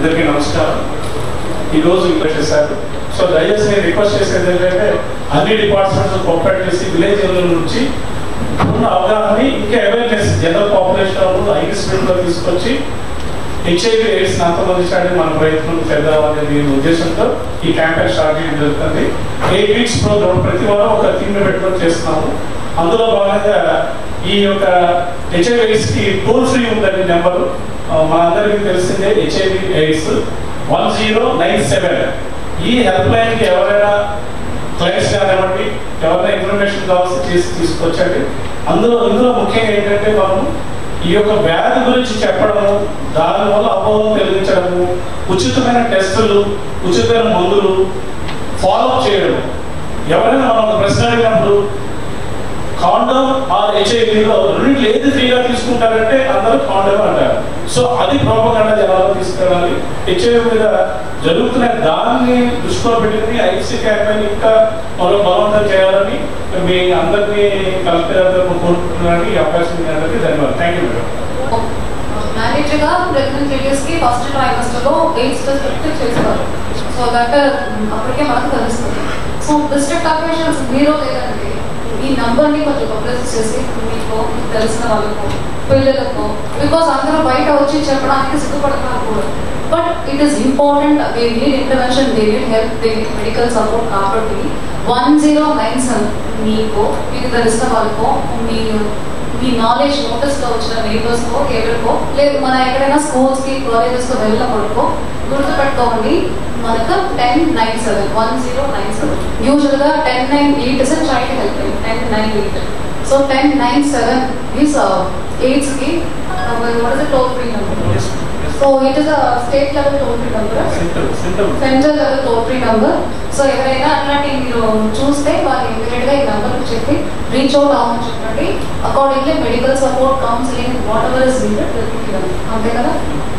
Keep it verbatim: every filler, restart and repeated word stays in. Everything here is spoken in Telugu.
అందరికీ నమస్కారం. ఈరోజు ఇక్కడ చేశారు. సో దయచేసి నేను రిక్వెస్ట్ చేసేది ఏంటంటే అన్ని డిపార్ట్మెంట్స్ కోఆపరేట్ చేసి విలేజ్ నుంచి ఉన్న అవగాహన ఇంకా అవేర్నెస్ జనరల్ పాపులేషన్ ఐటీ స్పీడ్లో తీసుకొచ్చి హెచ్ఐవి ఎయిడ్స్ అంతమందించడానికి మన ప్రయత్నం చేద్దామనే ఉద్దేశంతో ఈ క్యాంపెయిన్ స్టార్ట్ చేయడం జరుగుతుంది. ఎయిట్ వీక్స్ ప్రోగ్రామ్ ప్రతి వారం ఒక థీమ్ పెట్టుకొని చేస్తున్నాము. అందులో భాగంగా ఈ యొక్క హెచ్ఐవి ఎయిడ్స్ కి టోల్ ఫ్రీ ఉందని నెంబరు మా అందరికీ తెలిసిందే. HIV AIDS one zero nine seven ఈ హెల్ప్ లైన్ కి ఎవరైనా క్లయింట్స్ కానివ్వండి, ఎవరైనా ఇన్ఫర్మేషన్ కావాల్సి చేసి తీసుకొచ్చండి. అందులో ఇందులో ముఖ్యంగా ఏంటంటే మనం ఈ యొక్క వ్యాధి గురించి చెప్పడము, దానివల్ల అపోహం కలిగించడము, ఉచితమైన టెస్టులు, ఉచితమైన మందులు ఫాలోఅప్ చేయడం. ఎవరైనా మనం ప్రశ్న అడిగినప్పుడు కాండోమ్ ఆర్ హెచ్ఐవిలో రెండింటిలో ఏది ఫ్రీగా తీసుకుంటారంటే అందరూ కాండోమ్ అంటారు. సో అది ప్రోపగండా జనాల్లో తీసుకెళ్ళాలి. హెచ్ఐవి మీద జరుగుతున్న దాన్ని దృష్టిలో పెట్టుకుని ఐసీ క్యాంపెయిన్ ఇంకా మరో బలవంతం చేయాలని మీ అందరినీ కలెక్టర్ కోరుకుంటున్నారని ఈ అవకాశం అందరికీ ధన్యవాదాలు. Thank you madam. మేనేజర్గా ప్రెగ్నెంట్ లేడీస్కి ఫస్ట్ ట్రైమస్టర్లో ఎయిడ్స్ టెస్ట్ చేస్తారు. సో దట్ అప్పటికే మనకు తెలుస్తుంది. సో డిస్ట్రిక్ట్ అఫీషియల్స్ మీరు లేదండి ఈ నంబర్ని కొంచెం పబ్లిసిటీ చేసి మీకు తెలిసిన వాళ్ళకు, పిల్లలకు, బికాస్ అందరూ బయట వచ్చి చెప్పడానికి సిగ్గుపడతారు కూడా. But it is important. They need intervention, they need help, they need medical support. కాబట్టి వన్ జీరో నైన్ సెవెన్ మీకు మీకు తెలిసిన వాళ్ళకో, మీ మీ నాలెడ్జ్ నోటీస్లో వచ్చిన నేబర్స్కో, ఎవరికో, లేదు మన ఎక్కడైనా స్కూల్స్కి కాలేజెస్కి వెళ్ళినప్పటికో గుర్తుపెట్టుకోండి. మనకు ten nine seven one zero nine seven యూజువల్గా ten nine eight is child help line. Ten nine eight so ten nine seven is ఎయిడ్స్కి what is the toll free number. So it is a state level toll free number, central level toll free number. So ఎవరైనా అట్లాంటి మీరు చూస్తే వాళ్ళు ఇమీడియట్గా ఈ నెంబర్కి చెప్పి రీచ్ అవుట్ అవ్వమని చెప్పండి. Accordingly medical support, counselling, whatever is needed అంతే కదా.